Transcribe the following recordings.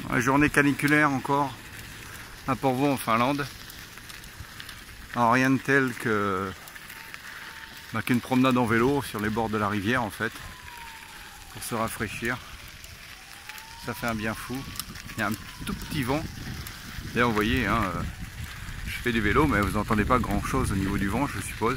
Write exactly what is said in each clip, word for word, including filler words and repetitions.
Une journée caniculaire encore à Porvoo en Finlande. Alors rien de tel que bah, qu'une promenade en vélo sur les bords de la rivière en fait, pour se rafraîchir. Ça fait un bien fou. Il y a un tout petit vent. D'ailleurs vous voyez, hein, euh, je fais du vélo mais vous n'entendez pas grand chose au niveau du vent je suppose.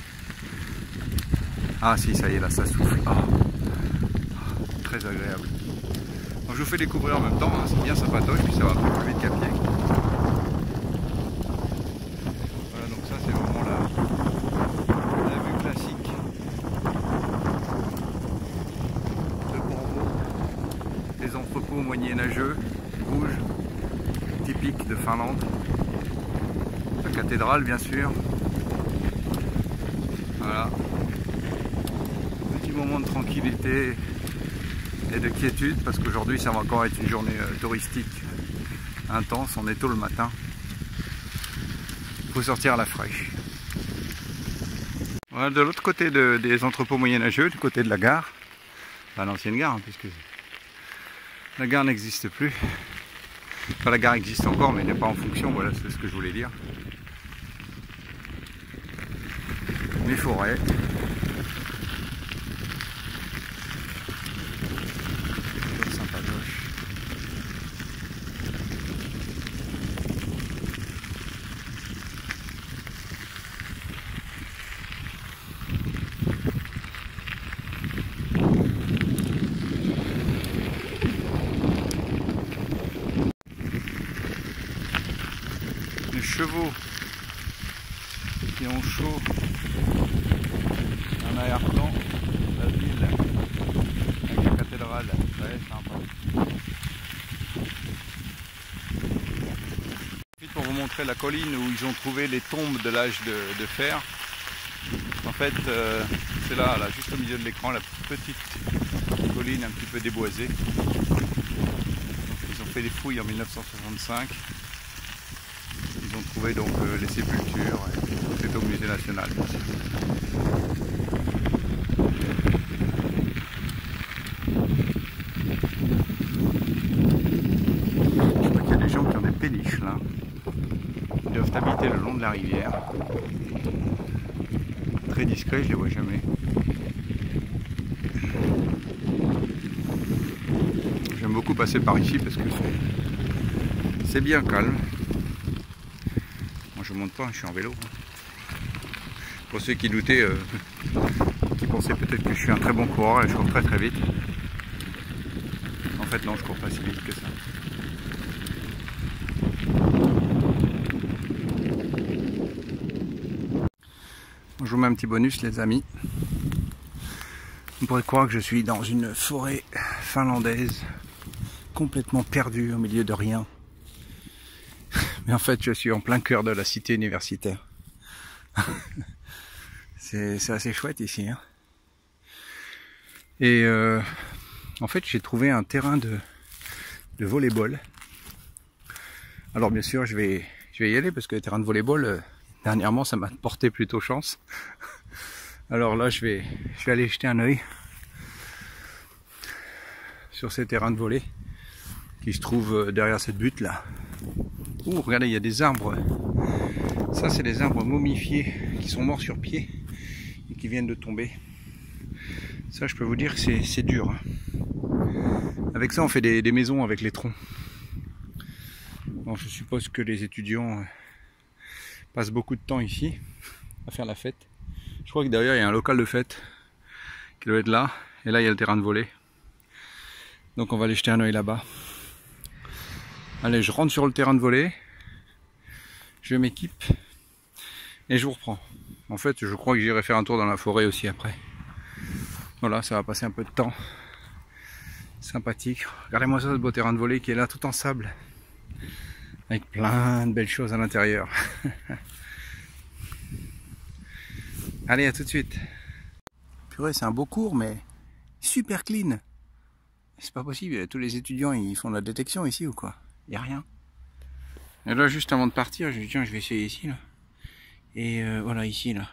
Ah si, ça y est, là ça souffle. Oh. Oh, très agréable. Donc, je vous fais découvrir en même temps, hein, c'est bien sympatoche, puis ça va un peu plus vite qu'à pied. Voilà, donc ça c'est vraiment la, la vue classique de Porvoo. Des entrepôts moyenâgeux, rouges, typiques de Finlande. La cathédrale bien sûr. Voilà. Petit moment de tranquillité et de quiétude parce qu'aujourd'hui ça va encore être une journée euh, touristique intense, on est tôt le matin. Il faut sortir à la fraîche. Voilà, de l'autre côté de, des entrepôts moyenâgeux, du côté de la gare, enfin, l'ancienne gare, hein, puisque la gare n'existe plus. Enfin, la gare existe encore mais n'est pas en fonction, voilà, c'est ce que je voulais dire. Les forêts. Les chevaux qui ont chaud en arrière-plan, la ville avec la cathédrale, très sympa. Pour vous montrer la colline où ils ont trouvé les tombes de l'âge de, de fer. En fait, euh, c'est là, là, juste au milieu de l'écran, la petite colline un petit peu déboisée. Donc, ils ont fait des fouilles en mille neuf cent soixante-cinq. Ils ont trouvé donc euh, les sépultures. C'est au musée national. Je crois qu'il y a des gens qui ont des péniches là. Ils doivent habiter le long de la rivière. Très discret, je les vois jamais. J'aime beaucoup passer par ici parce que c'est bien calme. Moi je monte pas, je suis en vélo. Pour ceux qui doutaient, euh, qui pensaient peut-être que je suis un très bon coureur et je cours très très vite. En fait non, je cours pas si vite que ça. Je vous mets un petit bonus les amis. On pourrait croire que je suis dans une forêt finlandaise, complètement perdue au milieu de rien. Mais en fait je suis en plein cœur de la cité universitaire. C'est assez chouette ici. Hein. Et euh, en fait j'ai trouvé un terrain de, de volley-ball. Alors bien sûr je vais, je vais y aller parce que le terrain de volley-ball, euh, dernièrement ça m'a porté plutôt chance. Alors là je vais, je vais aller jeter un œil sur ces terrains de volley qui se trouvent derrière cette butte là. Ouh, regardez, il y a des arbres. Ça c'est des arbres momifiés qui sont morts sur pied et qui viennent de tomber. Ça je peux vous dire que c'est dur. Avec ça on fait des, des maisons avec les troncs. Bon, je suppose que les étudiants passent beaucoup de temps ici à faire la fête. Je crois que derrière il y a un local de fête qui doit être là. Et là il y a le terrain de volley. Donc on va aller jeter un oeil là-bas. Allez, je rentre sur le terrain de volley. Je m'équipe. Et je vous reprends. En fait je crois que j'irai faire un tour dans la forêt aussi après. Voilà, ça va passer un peu de temps. Sympathique. Regardez-moi ça, ce beau terrain de volley qui est là tout en sable. Avec plein de belles choses à l'intérieur. Allez, à tout de suite. Purée, c'est un beau cours, mais super clean. C'est pas possible, tous les étudiants ils font de la détection ici ou quoi? Il n'y a rien. Et là, juste avant de partir, je dis tiens, je vais essayer ici là. Et euh, voilà, ici là.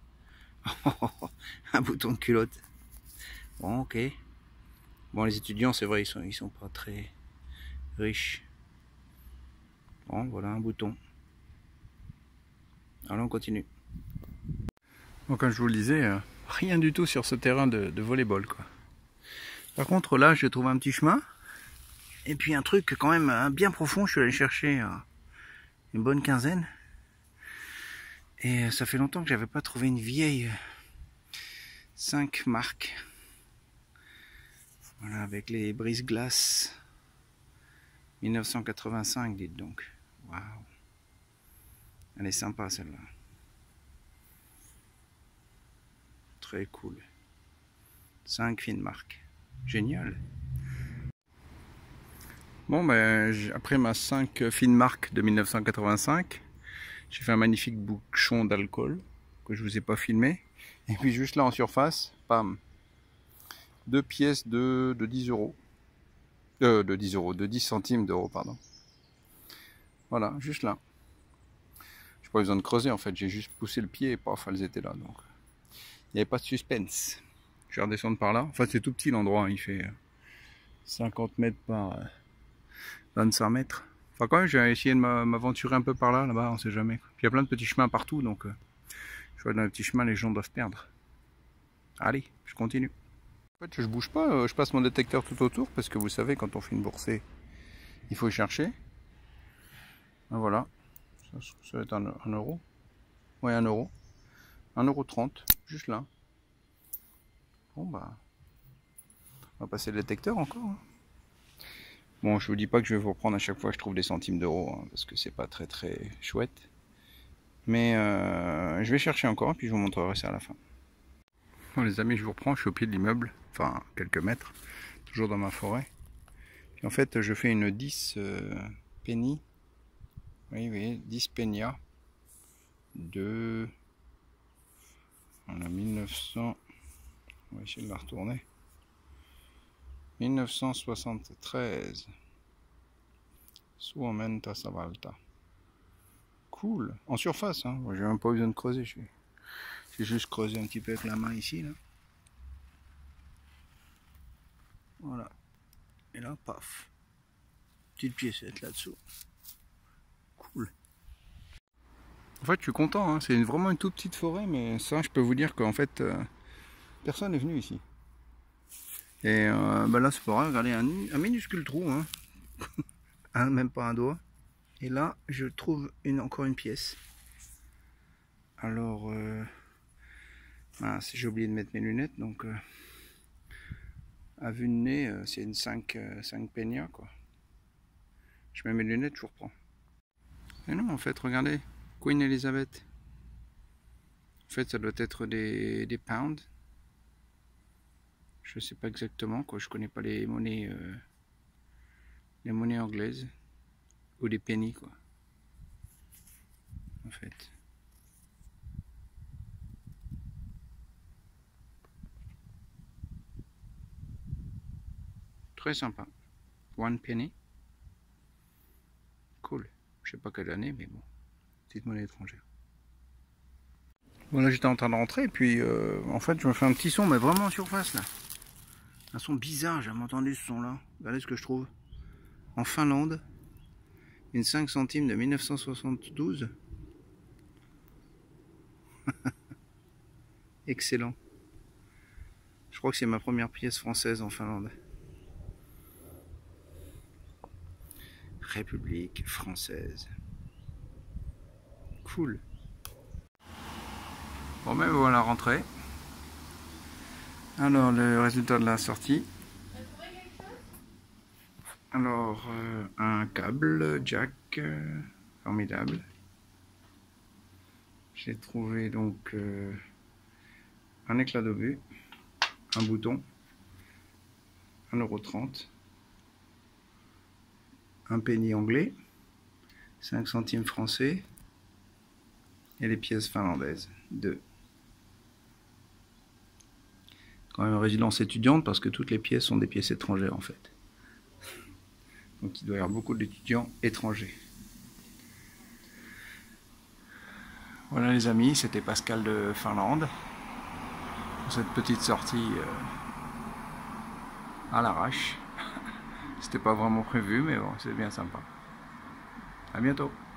Un bouton de culotte. Bon, ok. Bon, les étudiants, c'est vrai, ils sont, ils sont pas très, riche. Bon, voilà un bouton. Alors on continue. Bon, comme je vous le disais, euh, rien du tout sur ce terrain de, de volleyball, quoi. Par contre, là, je trouve un petit chemin. Et puis un truc quand même hein, bien profond. Je suis allé chercher euh, une bonne quinzaine. Et ça fait longtemps que j'avais pas trouvé une vieille cinq marques. Voilà, avec les brise-glaces. mille neuf cent quatre-vingt-cinq, dites donc. Waouh. Elle est sympa celle-là. Très cool. cinq fines marques. Génial. Bon, ben, après ma cinq fines marques de mille neuf cent quatre-vingt-cinq, j'ai fait un magnifique bouchon d'alcool que je vous ai pas filmé. Et puis juste là en surface, pam, deux pièces de, de dix euros. Euh, de dix euros, de dix centimes d'euros, pardon. Voilà, juste là. J'ai pas besoin de creuser en fait, j'ai juste poussé le pied et paf, elles étaient là. Donc, il n'y avait pas de suspense. Je vais redescendre par là. Enfin, c'est tout petit l'endroit, hein. Il fait cinquante mètres par vingt-cinq mètres. Enfin, quand même, j'ai essayé de m'aventurer un peu par là, là-bas, on sait jamais. Puis il y a plein de petits chemins partout, donc euh, je vois dans les petits chemins, les gens doivent perdre. Allez, je continue. En fait, je bouge pas, je passe mon détecteur tout autour, parce que vous savez, quand on fait une boursée, il faut chercher. Ben voilà, ça, ça va être un, un euro. Ouais, un euro. un euro trente, juste là. Bon, bah, on va passer le détecteur encore. Hein. Bon, je vous dis pas que je vais vous reprendre à chaque fois que je trouve des centimes d'euros, hein, parce que c'est pas très très chouette. Mais euh, je vais chercher encore, puis je vous montrerai ça à la fin. Bon les amis, je vous reprends, je suis au pied de l'immeuble, enfin quelques mètres, toujours dans ma forêt. Puis en fait, je fais une dix euh, penny, oui, oui, dix pennias de... On a mille neuf cents, on va essayer de la retourner. mille neuf cent soixante-treize. Suomenta Savalta. Cool. En surface, hein. J'ai même pas besoin de creuser. J'ai juste creusé un petit peu avec la main ici, là. Voilà. Et là, paf. Petite piécette là-dessous. Cool. En fait, je suis content. Hein. C'est vraiment une toute petite forêt, mais ça, je peux vous dire qu'en fait, euh, personne n'est venu ici. Et euh, bah là, c'est pas grave. Regardez, un, un minuscule trou, hein. un, même pas un doigt. Et là, je trouve une, encore une pièce. Alors, euh, ah, j'ai oublié de mettre mes lunettes, donc euh, à vue de nez, euh, c'est une cinq, euh, cinq peñas, quoi. Je mets mes lunettes, je vous reprends. Et non, en fait, regardez, Queen Elizabeth. En fait, ça doit être des, des pounds. Je sais pas exactement, quoi. Je connais pas les monnaies, euh, les monnaies anglaises. Ou des pennies, quoi. En fait. Très sympa. One penny. Cool. Je sais pas quelle année, mais bon. Petite monnaie étrangère. Bon, là, j'étais en train de rentrer, et puis, euh, en fait, je me fais un petit son, mais vraiment en surface, là. Un son bizarre, j'ai jamais entendu ce son-là. Regardez ce que je trouve. En Finlande. Une cinq centimes de mille neuf cent soixante-douze. Excellent. Je crois que c'est ma première pièce française en Finlande. République française. Cool. Bon ben voilà, rentrée. Alors le résultat de la sortie. Alors euh, un câble jack euh, formidable. J'ai trouvé donc euh, un éclat d'obus, un bouton, un euro trente, un penny anglais, cinq centimes français et les pièces finlandaises, deux. Quand même résidence étudiante parce que toutes les pièces sont des pièces étrangères en fait. Donc il doit y avoir beaucoup d'étudiants étrangers. Voilà les amis, c'était Pascal de Finlande pour cette petite sortie euh, à l'arrache. C'était pas vraiment prévu, mais bon, c'est bien sympa. À bientôt.